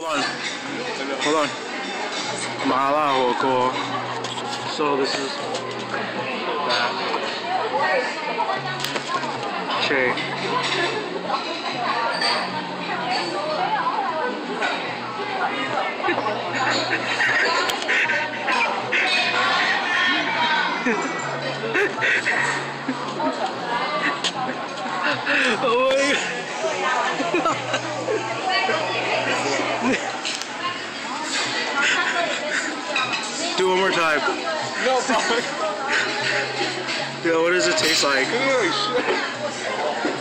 Hold on. Hold on. Mala Hoko. So this is that. Che. Oh my God. Do it one more time. No, fuck. Yo, what does it taste like? Holy shit.